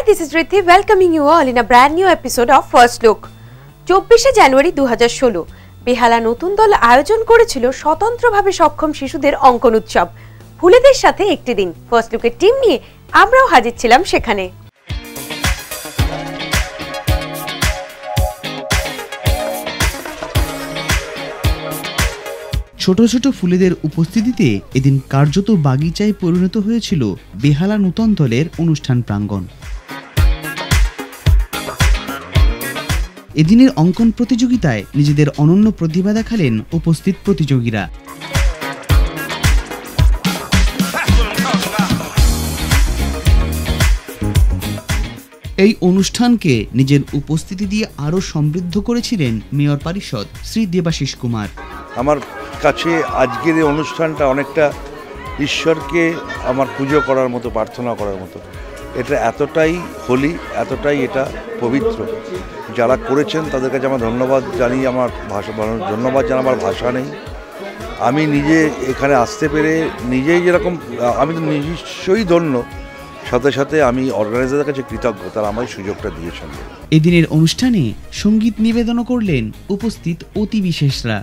this is Rithi welcoming you all in a brand new episode of First Look. 24 জানুয়ারি 2016 বেহালা নতুন দল আয়োজন করেছিল স্বতন্ত্রভাবে সক্ষম শিশুদের অঙ্কন উৎসব। ফুলেদের সাথে একটি দিন ফার্স্ট লুকের টিম নিয়ে আমরাও হাজির ছিলাম সেখানে। ছোট ছোট ফুলেদের উপস্থিতিতে এদিন কার্যত বাগিচায় পরিণত হয়েছিল বেহালা নূতন দলের অনুষ্ঠান প্রাঙ্গণ। এদিনের অঙ্কন প্রতিযোগিতায় নিজেদের অনন্য প্রতিভা দেখালেন উপস্থিত প্রতিযোগীরা। এই অনুষ্ঠানকে নিজের উপস্থিতি দিয়ে আরও সমৃদ্ধ করেছিলেন মেয়র পরিষদ শ্রী দেবাশিস কুমার। আমার কাছে আজকের এই অনুষ্ঠানটা অনেকটা ঈশ্বরকে আমার পুজো করার মতো, প্রার্থনা করার মতো। এটা এতটাই হোলি, এতটাই এটা পবিত্র। যারা করেছেন তাদের কাছে আমার ধন্যবাদ জানি, ধন্যবাদ জানাবার ভাষা নেই। আমি নিজে এখানে আসতে পেরে নিজেই যেরকম আমি তো নিশ্চয়ই ধন্য, সাথে সাথে আমি অর্গানাইজারের কাছে কৃতজ্ঞ, তারা আমায় সুযোগটা দিয়েছেন। এদিনের অনুষ্ঠানে সঙ্গীত নিবেদনও করলেন উপস্থিত অতি বিশেষরা।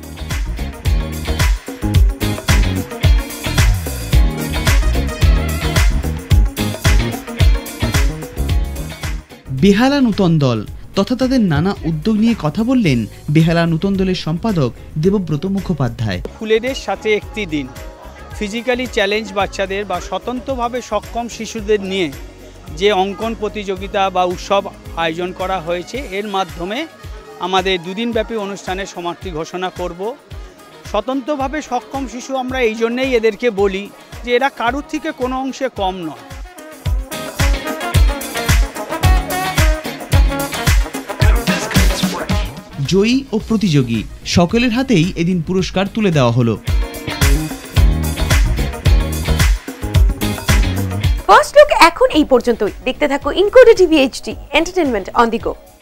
বেহালা নূতন দল তথা তাদের নানা উদ্যোগ নিয়ে কথা বললেন বেহালা নূতন দলের সম্পাদক দেবব্রত মুখোপাধ্যায়। ফুলেদের সাথে একটি দিন ফিজিক্যালি চ্যালেঞ্জ বাচ্চাদের বা স্বতন্ত্রভাবে সক্ষম শিশুদের নিয়ে যে অঙ্কন প্রতিযোগিতা বা উৎসব আয়োজন করা হয়েছে, এর মাধ্যমে আমাদের দুদিনব্যাপী অনুষ্ঠানের সমাপ্তি ঘোষণা করব। স্বতন্ত্রভাবে সক্ষম শিশু আমরা এই জন্যেই এদেরকে বলি যে এরা কারুর থেকে কোনো অংশে কম নয়। জয়ী ও প্রতিযোগী সকলের হাতেই এদিন পুরস্কার তুলে দেওয়া হলো। ফার্স্ট লুক এখন এই পর্যন্তই। দেখতে থাকো ইনকোডে TV HD, entertainment on the go.